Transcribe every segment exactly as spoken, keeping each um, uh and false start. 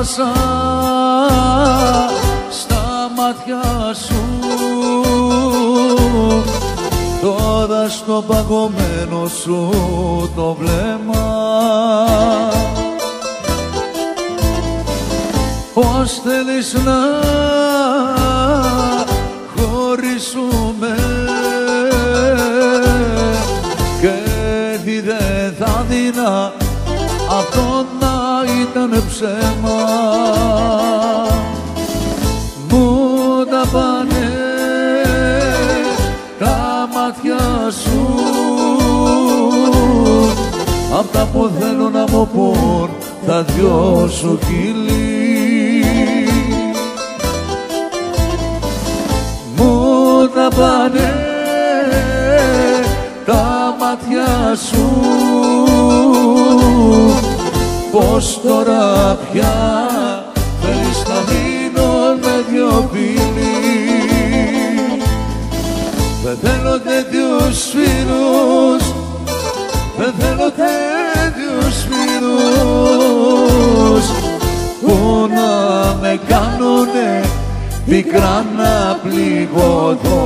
θάλασσα στα μάτια σου, τώρα στο παγωμένο σου το βλέμμα. Πώς θέλεις να χωρίσουμε και τι δεν θα δίνα αυτό να ήταν ψέμα. Μου τα πάνε τα μάτια σου, απ' τα που θέλω να μου πουν τα δυο σου χείλη. Μου τα πάνε τα μάτια σου, πως τώρα πια θέλεις να μείνω με δυο φίλοι. Δεν θέλω τέτοιους φίλους, δεν θέλω τέτοιους φίλους που να με κάνουνε πικρά να πληγωθώ.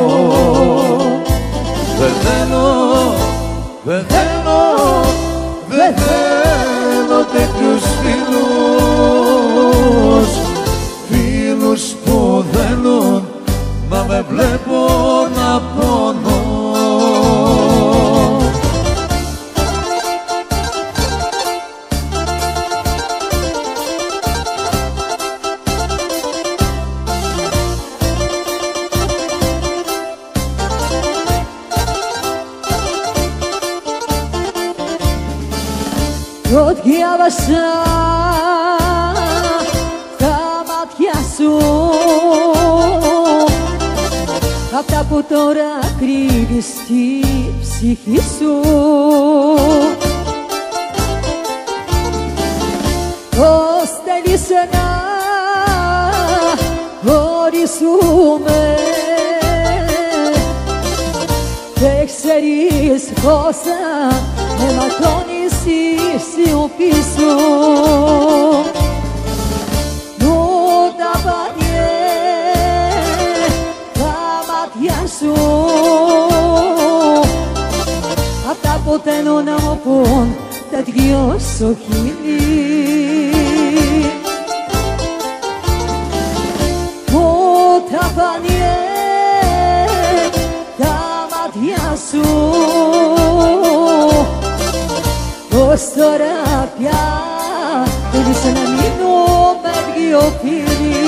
Δεν θέλω, δεν θέλω, δεν θέλω τέτοιους φίλους, φίλους που θέλουν να με βλέπω να πονώ. Το διάβασα τα μάτια σου, αυτά που τώρα κρύβεις στη ψυχή σου. Πώς θέλεις να χωρίσουμε και ξέρεις πόσα με ματώνεις η σιωπή σου. Μου τα πάνε τα μάτια σου, αυτά που θέλω να μου πουν τα δυο σου χείλη. Μου τα πάνε τα μάτια σου, πως τώρα πια θέλεις να μείνω με δυο φίλοι.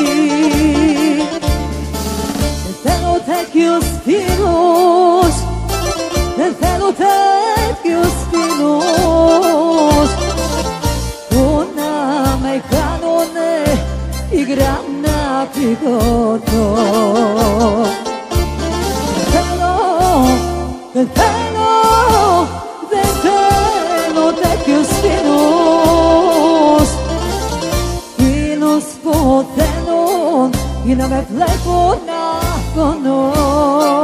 Δεν θέλω τέτοιους φίλους, δεν θέλω τέτοιους φίλους που να με κάνουνε πικρά να πληγωθώ. Δεν θέλω, δεν θέλω, δεν θέλω τέτοιους φίλους, φίλους που θέλουν να με βλέπουν να πονώ.